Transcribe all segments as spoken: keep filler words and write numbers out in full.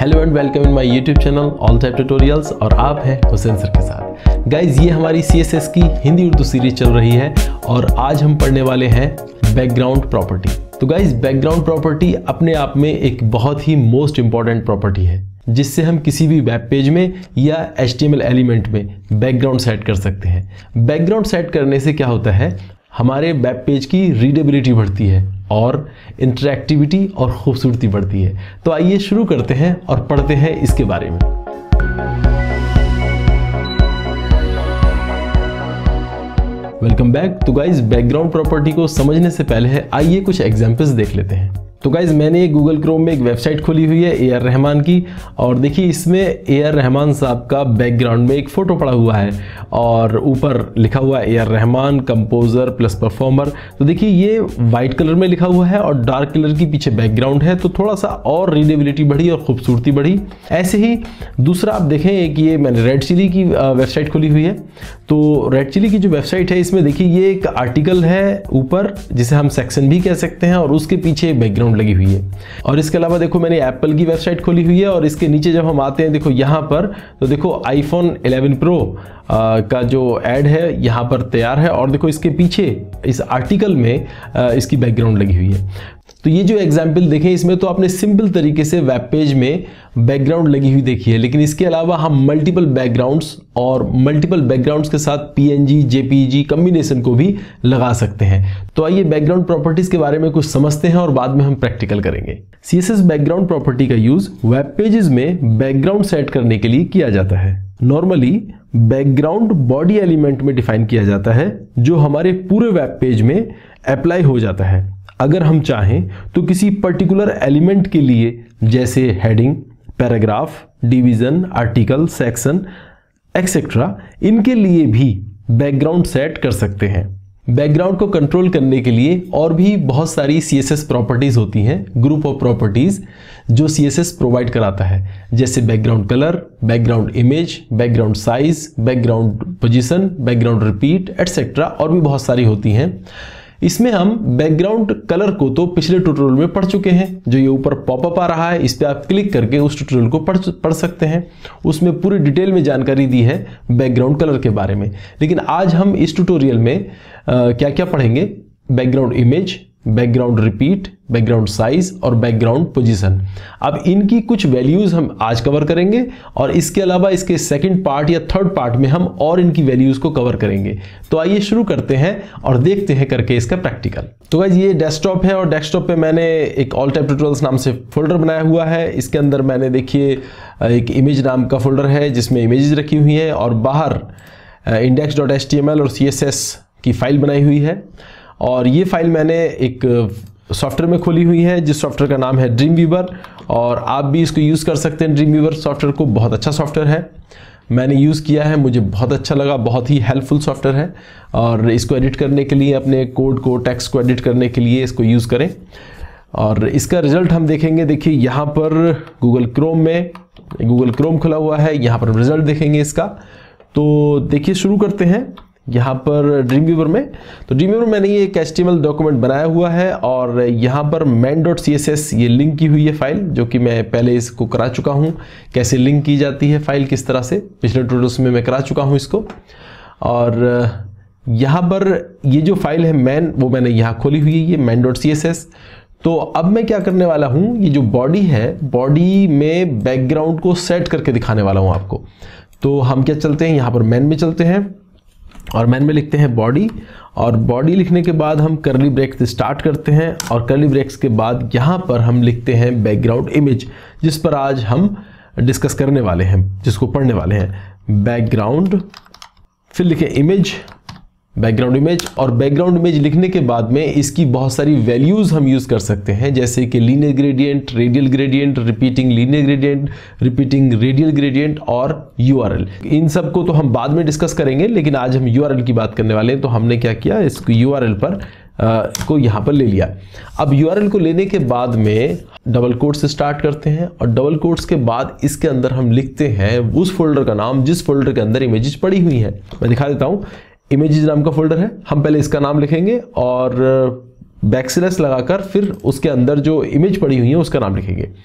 Hello and welcome in my YouTube channel all type tutorials और आप हैं Hussain sir के साथ। गाइज ये हमारी सी एस एस की हिंदी उर्दू सीरीज चल रही है और आज हम पढ़ने वाले हैं बैकग्राउंड प्रॉपर्टी। तो गाइज बैकग्राउंड प्रॉपर्टी अपने आप में एक बहुत ही मोस्ट इंपॉर्टेंट प्रॉपर्टी है जिससे हम किसी भी वेब पेज में या H T M L element में बैकग्राउंड सेट कर सकते हैं। बैकग्राउंड सेट करने से क्या होता है, हमारे वेब पेज की रीडेबिलिटी बढ़ती है और इंटरैक्टिविटी और खूबसूरती बढ़ती है। तो आइए शुरू करते हैं और पढ़ते हैं इसके बारे में। Welcome back. तो गाइज बैकग्राउंड प्रॉपर्टी को समझने से पहले आइए कुछ एग्जांपल्स देख लेते हैं। तो गाइज मैंने गूगल क्रोम में एक वेबसाइट खोली हुई है ए आर रहमान की, और देखिए इसमें ए आर रहमान साहब का बैकग्राउंड में एक फ़ोटो पड़ा हुआ है और ऊपर लिखा हुआ है A R Rahman composer plus performer. तो देखिए ये वाइट कलर में लिखा हुआ है और डार्क कलर की पीछे बैकग्राउंड है, तो थोड़ा सा और रीडेबिलिटी बढ़ी और खूबसूरती बढ़ी। ऐसे ही दूसरा आप देखें कि ये मैंने रेड चिली की वेबसाइट खोली हुई है। तो रेड चिली की जो वेबसाइट है इसमें देखिए ये एक आर्टिकल है ऊपर जिसे हम सेक्शन भी कह सकते हैं और उसके पीछे बैकग्राउंड लगी हुई है। और इसके अलावा देखो मैंने एप्पल की वेबसाइट खोली हुई है और इसके नीचे जब हम आते हैं देखो यहाँ पर, तो देखो आईफोन इलेवन प्रो का जो ऐड है यहाँ पर तैयार है और देखो इसके पीछे इस आर्टिकल में आ, इसकी बैकग्राउंड लगी हुई है। तो ये जो एग्जाम्पल देखें इसमें तो आपने सिंपल तरीके से वेब पेज में बैकग्राउंड लगी हुई देखी है, लेकिन इसके अलावा हम मल्टीपल बैकग्राउंड्स और मल्टीपल बैकग्राउंड्स के साथ पीएनजी जेपीजी कम्बिनेशन को भी लगा सकते हैं। तो आइए बैकग्राउंड प्रॉपर्टीज के बारे में कुछ समझते हैं और बाद में हम प्रैक्टिकल करेंगे। सीएसएस बैकग्राउंड प्रॉपर्टी का यूज वेब पेजेस में बैकग्राउंड सेट करने के लिए किया जाता है। नॉर्मली बैकग्राउंड बॉडी एलिमेंट में डिफाइन किया जाता है जो हमारे पूरे वेब पेज में अप्लाई हो जाता है। अगर हम चाहें तो किसी पर्टिकुलर एलिमेंट के लिए जैसे heading, paragraph, division, article, section etcetera, इनके लिए भी बैकग्राउंड सेट कर सकते हैं। बैकग्राउंड को कंट्रोल करने के लिए और भी बहुत सारी सी एस एस प्रॉपर्टीज होती हैं, ग्रुप ऑफ प्रॉपर्टीज जो सी एस एस प्रोवाइड कराता है, जैसे background colour, background image, background size, background position, background repeat etcetera, और भी बहुत सारी होती हैं। इसमें हम बैकग्राउंड कलर को तो पिछले ट्यूटोरियल में पढ़ चुके हैं। जो ये ऊपर पॉपअप आ रहा है इस पर आप क्लिक करके उस ट्यूटोरियल को पढ़ पढ़ सकते हैं। उसमें पूरी डिटेल में जानकारी दी है बैकग्राउंड कलर के बारे में। लेकिन आज हम इस ट्यूटोरियल में आ, क्या क्या पढ़ेंगे, background image, background repeat, background size और बैकग्राउंड पोजीशन। अब इनकी कुछ वैल्यूज हम आज कवर करेंगे और इसके अलावा इसके सेकंड पार्ट या थर्ड पार्ट में हम और इनकी वैल्यूज को कवर करेंगे। तो आइए शुरू करते हैं और देखते हैं करके इसका प्रैक्टिकल। तो गाइस ये डेस्कटॉप है और डेस्कटॉप पे मैंने एक ऑल टाइप ट्यूटोरियल्स नाम से फोल्डर बनाया हुआ है। इसके अंदर मैंने देखिए एक इमेज नाम का फोल्डर है जिसमें इमेजेस रखी हुई हैं और बाहर index dot H T M L और सी एस एस की फाइल बनाई हुई है। और ये फाइल मैंने एक सॉफ्टवेयर में खोली हुई है जिस सॉफ्टवेयर का नाम है ड्रीम वीवर, और आप भी इसको यूज़ कर सकते हैं। ड्रीम वीवर सॉफ्टवेयर को बहुत अच्छा सॉफ्टवेयर है, मैंने यूज़ किया है, मुझे बहुत अच्छा लगा, बहुत ही हेल्पफुल सॉफ्टवेयर है। और इसको एडिट करने के लिए, अपने कोड को, टेक्स्ट को एडिट करने के लिए इसको यूज़ करें। और इसका रिजल्ट हम देखेंगे। देखिए यहाँ पर गूगल क्रोम में गूगल क्रोम खुला हुआ है, यहाँ पर रिजल्ट देखेंगे इसका। तो देखिए शुरू करते हैं यहाँ पर ड्रीम वीवर में। तो ड्रीम वीवर मैंने ये एक H T M L document बनाया हुआ है और यहाँ पर main dot C S S ये लिंक की हुई है फाइल, जो कि मैं पहले इसको करा चुका हूँ। कैसे लिंक की जाती है फाइल किस तरह से, पिछले ट्यूटोरियल्स में मैं करा चुका हूँ इसको। और यहाँ पर ये जो फाइल है मैन, वो मैंने यहाँ खोली हुई है, ये main dot C S S. तो अब मैं क्या करने वाला हूँ, ये जो बॉडी है, बॉडी में बैकग्राउंड को सेट करके दिखाने वाला हूँ आपको। तो हम क्या चलते हैं, यहाँ पर मैन में चलते हैं और मैन में लिखते हैं बॉडी, और बॉडी लिखने के बाद हम करली ब्रेक्स स्टार्ट करते हैं और करली ब्रेक्स के बाद यहाँ पर हम लिखते हैं बैकग्राउंड इमेज, जिस पर आज हम डिस्कस करने वाले हैं, जिसको पढ़ने वाले हैं। बैकग्राउंड, फिर लिखें इमेज, बैकग्राउंड इमेज। और बैकग्राउंड इमेज लिखने के बाद में इसकी बहुत सारी वैल्यूज हम यूज कर सकते हैं, जैसे कि linear gradient, radial gradient, repeating linear gradient, repeating radial gradient और यूआरएल। इन सब को तो हम बाद में डिस्कस करेंगे, लेकिन आज हम यूआरएल की बात करने वाले हैं। तो हमने क्या किया, इसको यूआरएल पर आ, को यहाँ पर ले लिया। अब यूआरएल को लेने के बाद में डबल कोट से स्टार्ट करते हैं और डबल कोट्स के बाद इसके अंदर हम लिखते हैं उस फोल्डर का नाम जिस फोल्डर के अंदर इमेजेस पड़ी हुई हैं। मैं दिखा देता हूँ, इमेजेस नाम का फोल्डर है, हम पहले इसका नाम लिखेंगे और बैकस्लैश लगाकर फिर उसके अंदर जो इमेज पड़ी हुई है उसका नाम लिखेंगे।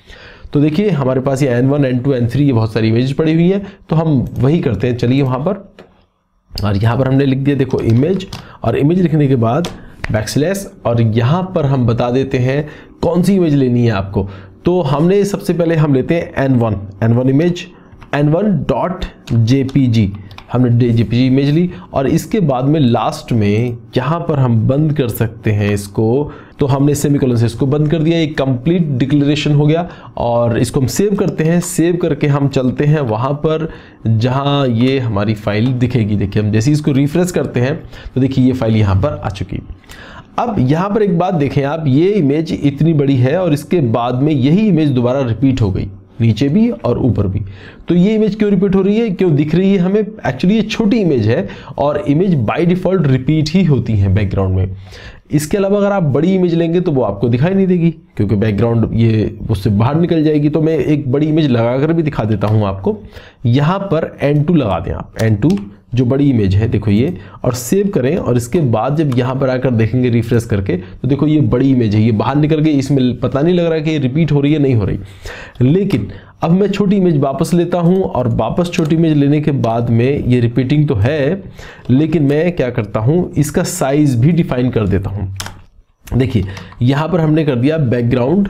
तो देखिए हमारे पास ये N one N two N three ये बहुत सारी इमेज पड़ी हुई हैं, तो हम वही करते हैं। चलिए वहाँ पर, और यहाँ पर हमने लिख दिया देखो इमेज, और इमेज लिखने के बाद बैकस्लैश, और यहाँ पर हम बता देते हैं कौन सी इमेज लेनी है आपको। तो हमने सबसे पहले हम लेते हैं N one, N one image, N one dot J P G, हमने जे पी जी इमेज ली, और इसके बाद में लास्ट में यहाँ पर हम बंद कर सकते हैं इसको, तो हमने सेमीकोलन से इसको बंद कर दिया, एक कंप्लीट डिक्लेरेशन हो गया। और इसको हम सेव करते हैं, सेव करके हम चलते हैं वहाँ पर जहाँ ये हमारी फाइल दिखेगी। देखिए हम जैसे इसको रिफ्रेश करते हैं तो देखिए ये फाइल यहाँ पर आ चुकी। अब यहाँ पर एक बात देखें आप, ये इमेज इतनी बड़ी है और इसके बाद में यही इमेज दोबारा रिपीट हो गई, नीचे भी और ऊपर भी। तो ये इमेज क्यों रिपीट हो रही है, क्यों दिख रही है हमें? एक्चुअली ये छोटी इमेज है और इमेज बाय डिफॉल्ट रिपीट ही होती है बैकग्राउंड में। इसके अलावा अगर आप बड़ी इमेज लेंगे तो वो आपको दिखाई नहीं देगी, क्योंकि बैकग्राउंड ये उससे बाहर निकल जाएगी। तो मैं एक बड़ी इमेज लगाकर भी दिखा देता हूँ आपको। यहाँ पर एन टू लगा दें आप, एन टू जो बड़ी इमेज है देखो ये, और सेव करें। और इसके बाद जब यहाँ पर आकर देखेंगे रिफ्रेश करके तो देखो ये बड़ी इमेज है, ये बाहर निकल गई, इसमें पता नहीं लग रहा कि ये रिपीट हो रही है नहीं हो रही। लेकिन अब मैं छोटी इमेज वापस लेता हूँ, और वापस छोटी इमेज लेने के बाद में ये रिपीटिंग तो है, लेकिन मैं क्या करता हूँ इसका साइज भी डिफाइन कर देता हूँ। देखिए यहाँ पर हमने कर दिया background,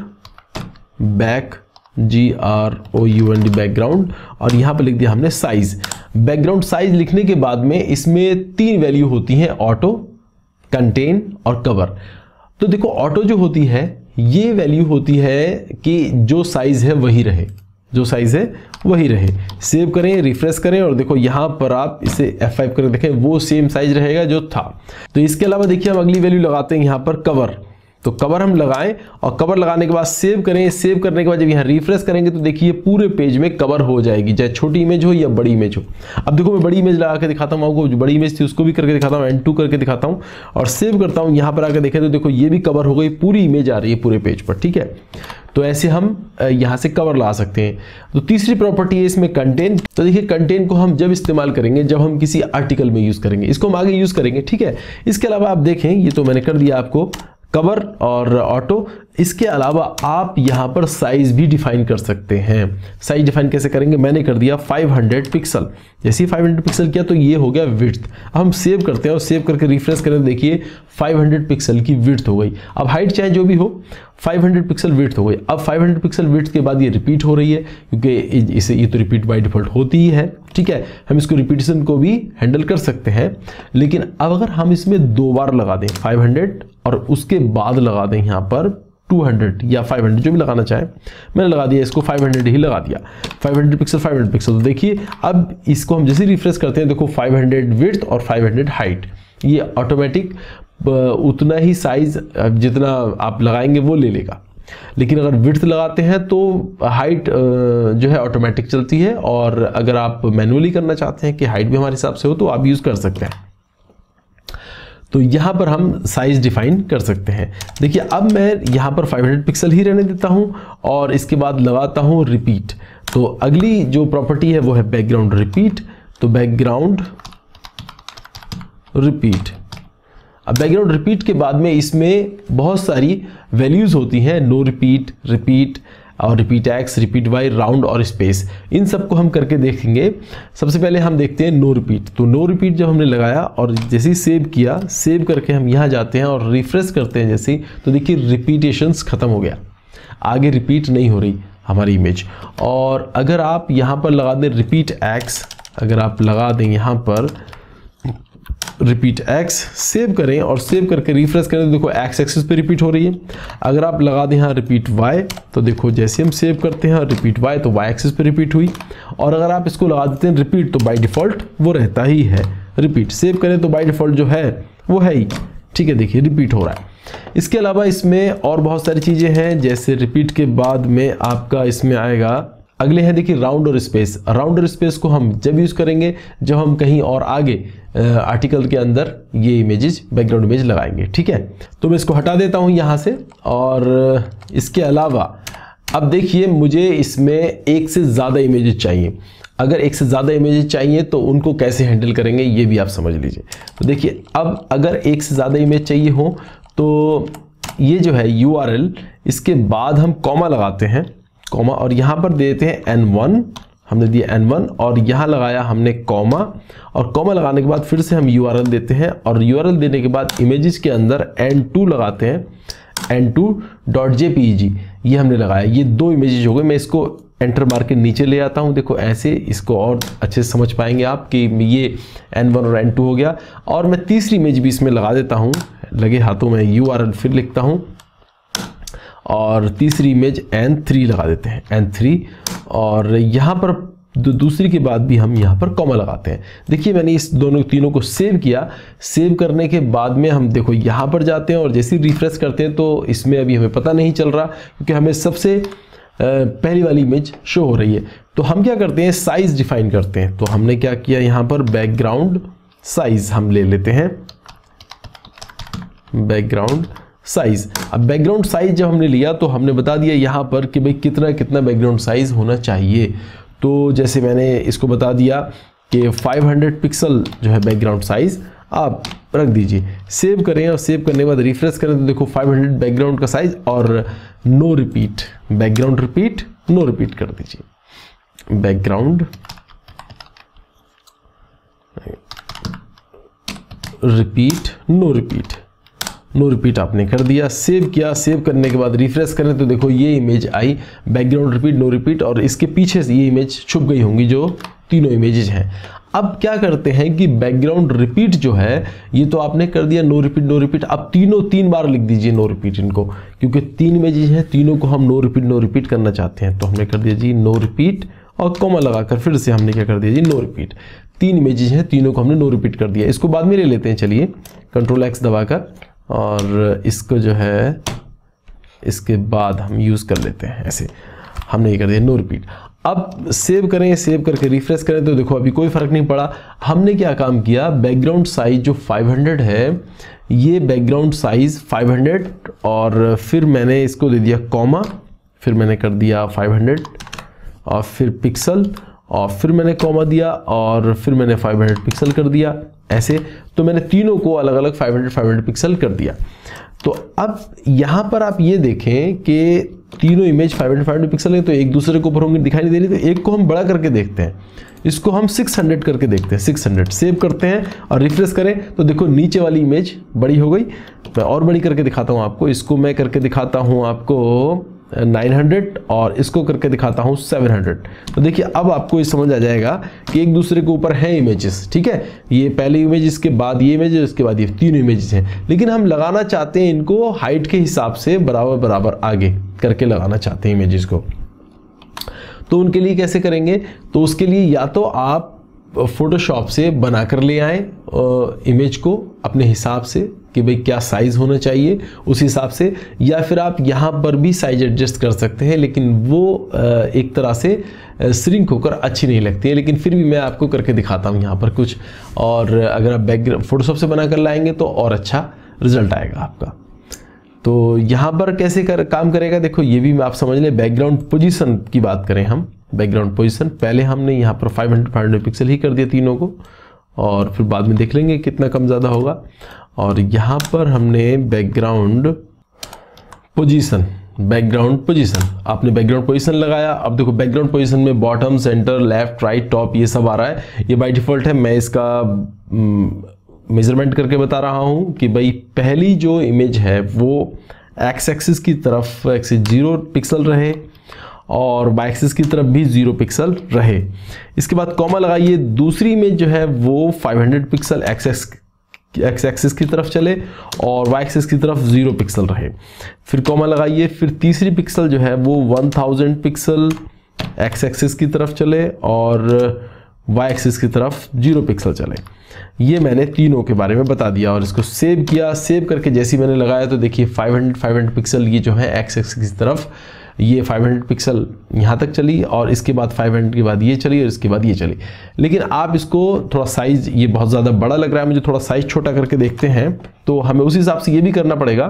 back G R O U N D background, और यहाँ पर लिख दिया हमने साइज। बैकग्राउंड साइज लिखने के बाद में इसमें तीन वैल्यू होती हैं, ऑटो, कंटेन और कवर। तो देखो ऑटो जो होती है ये वैल्यू होती है कि जो साइज है वही रहे, जो साइज है वही रहे। सेव करें, रिफ्रेश करें, और देखो यहाँ पर आप इसे एफ फाइव करके देखें वो सेम साइज रहेगा जो था। तो इसके अलावा देखिए हम अगली वैल्यू लगाते हैं यहाँ पर कवर। तो कवर हम लगाएं, और कवर लगाने के बाद सेव करें। सेव करने के बाद जब यहाँ रिफ्रेश करेंगे तो देखिए पूरे पेज में कवर हो जाएगी, चाहे छोटी इमेज हो या बड़ी इमेज हो। अब देखो मैं बड़ी इमेज लगा के दिखाता हूँ आपको, जो बड़ी इमेज थी उसको भी करके दिखाता हूँ, एन टू करके दिखाता हूँ और सेव करता हूँ। यहाँ पर आकर देखें तो देखो ये भी कवर हो गई, पूरी इमेज आ रही है पूरे पेज पर। ठीक है, तो ऐसे हम यहाँ से कवर ला सकते हैं। तो तीसरी प्रॉपर्टी है इसमें कंटेन। तो देखिए कंटेन को हम जब इस्तेमाल करेंगे जब हम किसी आर्टिकल में यूज करेंगे, इसको हम आगे यूज करेंगे। ठीक है, इसके अलावा आप देखें ये तो मैंने कर दिया आपको कवर और ऑटो। इसके अलावा आप यहाँ पर साइज भी डिफाइन कर सकते हैं। साइज डिफाइन कैसे करेंगे, मैंने कर दिया फाइव हंड्रेड पिक्सल। जैसे ही फाइव हंड्रेड पिक्सल किया तो ये हो गया विड्थ। अब हम सेव करते हैं और सेव करके रिफ्रेश करें तो देखिए फाइव हंड्रेड पिक्सल की विड्थ हो गई। अब हाइट चाहे जो भी हो, फाइव हंड्रेड पिक्सल विड्थ हो गई। अब फाइव हंड्रेड पिक्सल विड्थ के बाद ये रिपीट हो रही है, क्योंकि इसे ये तो रिपीट बाय डिफॉल्ट होती ही है। ठीक है, हम इसको रिपीटिशन को भी हैंडल कर सकते हैं। लेकिन अब अगर हम इसमें दो बार लगा दें फाइव हंड्रेड और उसके बाद लगा दें यहाँ पर टू हंड्रेड या फाइव हंड्रेड, जो भी लगाना चाहे, मैंने लगा दिया इसको फाइव हंड्रेड ही लगा दिया। Five hundred pixel five hundred pixel. तो देखिए अब इसको हम जैसे रिफ्रेश करते हैं देखो फाइव हंड्रेड विड्थ और फाइव हंड्रेड हाइट, ये ऑटोमेटिक उतना ही साइज जितना आप लगाएंगे वो ले लेगा। लेकिन अगर विड्थ लगाते हैं तो हाइट जो है ऑटोमेटिक चलती है, और अगर आप मैनुअली करना चाहते हैं कि हाइट भी हमारे हिसाब से हो तो आप यूज़ कर सकते हैं। तो यहाँ पर हम साइज डिफाइन कर सकते हैं। देखिए अब मैं यहाँ पर फाइव हंड्रेड पिक्सल ही रहने देता हूँ और इसके बाद लगाता हूँ रिपीट। तो अगली जो प्रॉपर्टी है वो है बैकग्राउंड रिपीट। तो बैकग्राउंड रिपीट, अब बैकग्राउंड रिपीट के बाद में इसमें बहुत सारी वैल्यूज होती हैं, नो रिपीट, रिपीट और repeat X, repeat Y, round और स्पेस। इन सबको हम करके देखेंगे। सबसे पहले हम देखते हैं नो रिपीट। तो नो रिपीट जब हमने लगाया और जैसे ही सेव किया, सेव करके हम यहाँ जाते हैं और रिफ्रेश करते हैं जैसे, तो देखिए रिपीटेशंस खत्म हो गया, आगे रिपीट नहीं हो रही हमारी इमेज। और अगर आप यहाँ पर लगा दें रिपीट एक्स, अगर आप लगा दें यहाँ पर रिपीट एक्स, सेव करें और सेव करके रिफ्रेश करें तो देखो एक्स एक्सिस पे रिपीट हो रही है। अगर आप लगा दें यहाँ रिपीट वाई, तो देखो जैसे हम सेव करते हैं रिपीट वाई तो वाई एक्सिस पे रिपीट हुई। और अगर आप इसको लगा देते हैं रिपीट तो बाय डिफ़ॉल्ट वो रहता ही है रिपीट। सेव करें तो बाय डिफ़ॉल्ट जो है वो है ही। ठीक है, देखिए रिपीट हो रहा है। इसके अलावा इसमें और बहुत सारी चीज़ें हैं, जैसे रिपीट के बाद में आपका इसमें आएगा, अगले हैं देखिए राउंड और स्पेस। राउंड और स्पेस को हम जब यूज़ करेंगे जब हम कहीं और आगे आर्टिकल के अंदर ये इमेजेस बैकग्राउंड इमेज लगाएंगे। ठीक है, तो मैं इसको हटा देता हूँ यहाँ से। और इसके अलावा अब देखिए मुझे इसमें एक से ज़्यादा इमेजेस चाहिए। अगर एक से ज़्यादा इमेजेस चाहिए तो उनको कैसे हैंडल करेंगे ये भी आप समझ लीजिए। तो देखिए अब अगर एक से ज़्यादा इमेज चाहिए हो तो ये जो है यू आर एल, इसके बाद हम कॉमा लगाते हैं। कॉमा, और यहाँ पर देते हैं एन वन, हमने दिया एन वन और यहाँ लगाया हमने कॉमा, और कॉमा लगाने के बाद फिर से हम यू आर एल देते हैं, और यू आर एल देने के बाद इमेजेस के अंदर एन टू लगाते हैं, N two dot J P E G, ये हमने लगाया। ये दो इमेजेस हो गए। मैं इसको एंटर मार के नीचे ले आता हूँ, देखो ऐसे, इसको और अच्छे से समझ पाएंगे आप कि ये एन वन और एन टू हो गया। और मैं तीसरी इमेज भी इसमें लगा देता हूँ, लगे हाथों में यू आर एल फिर लिखता हूँ, और तीसरी इमेज एन थ्री लगा देते हैं, एन थ्री, और यहाँ पर दूसरी के बाद भी हम यहाँ पर कॉमा लगाते हैं। देखिए मैंने इस दोनों तीनों को सेव किया। सेव करने के बाद में हम देखो यहाँ पर जाते हैं और जैसे ही रिफ्रेश करते हैं तो इसमें अभी हमें पता नहीं चल रहा, क्योंकि हमें सबसे पहली वाली इमेज शो हो रही है। तो हम क्या करते हैं, साइज डिफाइन करते हैं। तो हमने क्या किया, यहाँ पर बैकग्राउंड साइज हम ले लेते हैं, बैकग्राउंड साइज। अब बैकग्राउंड साइज जब हमने लिया तो हमने बता दिया यहाँ पर कि भाई कितना कितना बैकग्राउंड साइज होना चाहिए। तो जैसे मैंने इसको बता दिया कि पाँच सौ पिक्सल जो है बैकग्राउंड साइज आप रख दीजिए। सेव करें और सेव करने के बाद रिफ्रेश करें तो देखो पाँच सौ बैकग्राउंड का साइज, और no repeat, background repeat, no repeat कर दीजिए, background repeat, no repeat, no repeat आपने कर दिया। सेव किया, सेव करने के बाद रिफ्रेश करें तो देखो ये इमेज आई, बैकग्राउंड रिपीट, नो रिपीट, और इसके पीछे से ये इमेज छुप गई होंगी जो तीनों इमेजेस हैं। अब क्या करते हैं कि बैकग्राउंड रिपीट जो है ये तो आपने कर दिया, नो रिपीट, नो रिपीट। अब तीनों तीन बार लिख दीजिए नो रिपीट इनको, क्योंकि तीन इमेजेस हैं, तीनों को हम नो रिपीट नो रिपीट करना चाहते हैं। तो हमने कर दिया जी नो रिपीट, और कॉमा लगाकर फिर से हमने क्या कर दिया जी नो रिपीट। तीन इमेजेस हैं, तीनों को हमने नो रिपीट कर दिया। इसको बाद में ले लेते हैं, चलिए कंट्रोल एक्स दबाकर, और इसको जो है इसके बाद हम यूज़ कर लेते हैं ऐसे। हमने ये कर दिया नो रिपीट। अब सेव करें, सेव करके रिफ्रेश करें तो देखो अभी कोई फ़र्क नहीं पड़ा। हमने क्या काम किया, बैकग्राउंड साइज जो पाँच सौ है, ये बैकग्राउंड साइज पाँच सौ, और फिर मैंने इसको दे दिया कॉमा, फिर मैंने कर दिया पाँच सौ, और फिर पिक्सल, और फिर मैंने कॉमा दिया, और फिर मैंने पाँच सौ पिक्सल कर दिया ऐसे। तो मैंने तीनों को अलग अलग पाँच सौ पाँच सौ पिक्सल कर दिया। तो अब यहाँ पर आप ये देखें कि तीनों इमेज पाँच सौ पाँच सौ पिक्सल है, तो एक दूसरे के ऊपर होंगे, दिखाई नहीं दे रही। तो एक को हम बड़ा करके देखते हैं, इसको हम छह सौ करके देखते हैं, छह सौ सेव करते हैं और रिफ्रेश करें तो देखो नीचे वाली इमेज बड़ी हो गई। मैं और बड़ी करके दिखाता हूँ आपको, इसको मैं करके दिखाता हूँ आपको नौ सौ, और इसको करके दिखाता हूँ सात सौ। तो देखिए अब आपको ये समझ आ जाएगा कि एक दूसरे के ऊपर है इमेजेस, ठीक है। ये पहली इमेज, इसके बाद ये इमेज, इसके बाद ये तीन इमेजेस हैं, लेकिन हम लगाना चाहते हैं इनको हाइट के हिसाब से बराबर बराबर आगे करके लगाना चाहते हैं इमेजेस को। तो उनके लिए कैसे करेंगे, तो उसके लिए या तो आप फोटोशॉप से बना कर ले आएँ इमेज को अपने हिसाब से कि भाई क्या साइज़ होना चाहिए उस हिसाब से, या फिर आप यहाँ पर भी साइज एडजस्ट कर सकते हैं, लेकिन वो एक तरह से श्रिंक होकर अच्छी नहीं लगती है। लेकिन फिर भी मैं आपको करके दिखाता हूँ यहाँ पर कुछ, और अगर आप बैकग्राउंड फोटोशॉप से बना कर लाएंगे तो और अच्छा रिजल्ट आएगा आपका। तो यहाँ पर कैसे कर काम करेगा, देखो ये भी आप समझ लें। बैकग्राउंड पोजीशन की बात करें हम, बैकग्राउंड पोजीशन पहले हमने यहाँ पर पाँच सौ पाँच सौ पिक्सल ही कर दिया तीनों को, और फिर बाद में देख लेंगे कितना कम ज़्यादा होगा। और यहाँ पर हमने बैकग्राउंड पोजीशन, बैकग्राउंड पोजीशन आपने बैकग्राउंड पोजीशन लगाया। अब देखो बैकग्राउंड पोजीशन में bottom, centre, left, right, top ये सब आ रहा है। ये बाय डिफ़ॉल्ट है, मैं इसका मेजरमेंट करके बता रहा हूँ कि भाई पहली जो इमेज है वो एक्स एक्सिस की तरफ एक्सिस जीरो पिक्सल रहे, और वाई एक्सिस की तरफ भी जीरो पिक्सल रहे। इसके बाद कॉमा लगाइए, दूसरी इमेज जो है वो पाँच सौ pixel x x x axis की तरफ चले और वाई एक्सिस की तरफ जीरो पिक्सल रहे। फिर कॉमा लगाइए, फिर तीसरी पिक्सल जो है वो हज़ार पिक्सल एक्स एक्सिस की तरफ चले और वाई एक्सिस की तरफ जीरो पिक्सल चले। ये मैंने तीनों के बारे में बता दिया और इसको सेव किया। सेव करके जैसे ही मैंने लगाया तो देखिए पाँच सौ पाँच सौ पिक्सल ये जो है एक्स एक्सिस की तरफ ये पाँच सौ पिक्सल यहाँ तक चली, और इसके बाद पाँच सौ के बाद ये चली और इसके बाद ये चली। लेकिन आप इसको थोड़ा साइज़, ये बहुत ज़्यादा बड़ा लग रहा है मुझे, थोड़ा साइज़ छोटा करके देखते हैं। तो हमें उस हिसाब से ये भी करना पड़ेगा।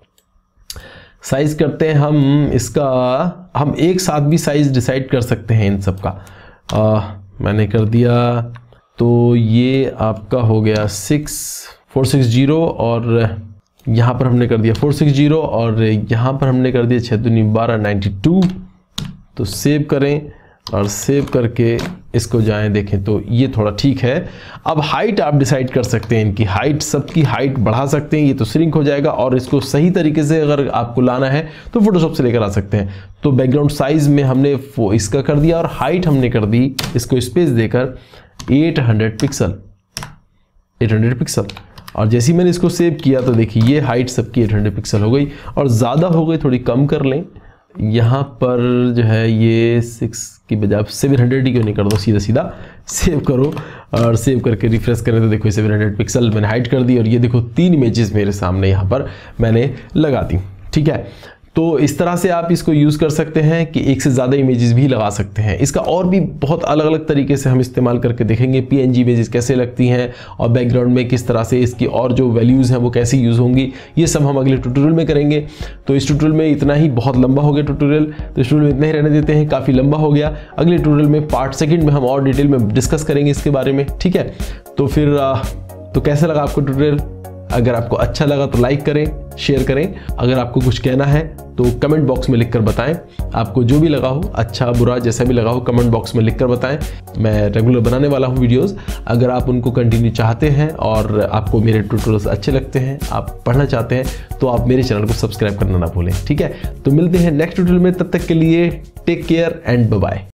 साइज़ करते हैं हम इसका, हम एक साथ भी साइज़ डिसाइड कर सकते हैं इन सब का। आ, मैंने कर दिया, तो ये आपका हो गया सिक्स फोर सिक्स जीरो, और यहाँ पर हमने कर दिया फोर सिक्स जीरो, और यहाँ पर हमने कर दिया छः दूनी बारह नाइन्टी टू तो सेव करें और सेव करके इसको जाएं, देखें तो ये थोड़ा ठीक है। अब हाइट आप डिसाइड कर सकते हैं, इनकी हाइट, सबकी हाइट बढ़ा सकते हैं, ये तो श्रिंक हो जाएगा। और इसको सही तरीके से अगर आपको लाना है तो फोटोशॉप से लेकर आ सकते हैं। तो बैकग्राउंड साइज में हमने वो इसका कर दिया और हाइट हमने कर दी इसको स्पेस देकर आठ सौ पिक्सल, आठ सौ पिक्सल। और जैसे ही मैंने इसको सेव किया तो देखिए ये हाइट सबकी आठ सौ पिक्सल हो गई। और ज़्यादा हो गई, थोड़ी कम कर लें। यहाँ पर जो है ये सिक्स की बजाय सेवन हंड्रेड ही क्यों नहीं कर दो, सीधा सीधा सेव करो और सेव करके रिफ्रेश करें तो देखो सेवन हंड्रेड पिक्सल मैंने हाइट कर दी। और ये देखो तीन इमेजेस मेरे सामने यहाँ पर मैंने लगा दी। ठीक है, तो इस तरह से आप इसको यूज़ कर सकते हैं कि एक से ज़्यादा इमेजेस भी लगा सकते हैं। इसका और भी बहुत अलग अलग तरीके से हम इस्तेमाल करके देखेंगे। पीएनजी इमेजेस कैसे लगती हैं और बैकग्राउंड में किस तरह से इसकी और जो वैल्यूज़ हैं वो कैसे यूज़ होंगी, ये सब हम अगले ट्यूटोरियल में करेंगे। तो इस ट्यूटोरियल में इतना ही, बहुत लंबा हो गया ट्यूटोरियल, तो इस ट्यूटोरियल में इतना ही रहने देते हैं, काफ़ी लंबा हो गया। अगले ट्यूटोरियल में पार्ट सेकेंड में हम और डिटेल में डिस्कस करेंगे इसके बारे में। ठीक है, तो फिर तो कैसा लगा आपको ट्यूटोरियल? अगर आपको अच्छा लगा तो लाइक करें, शेयर करें। अगर आपको कुछ कहना है तो कमेंट बॉक्स में लिखकर बताएं। आपको जो भी लगा हो, अच्छा बुरा जैसा भी लगा हो, कमेंट बॉक्स में लिखकर बताएं। मैं रेगुलर बनाने वाला हूं वीडियोस, अगर आप उनको कंटिन्यू चाहते हैं और आपको मेरे ट्यूटोरियल्स अच्छे लगते हैं, आप पढ़ना चाहते हैं, तो आप मेरे चैनल को सब्सक्राइब करना ना भूलें। ठीक है, तो मिलते हैं नेक्स्ट ट्यूटोरियल में, तब तक के लिए take care and bye bye.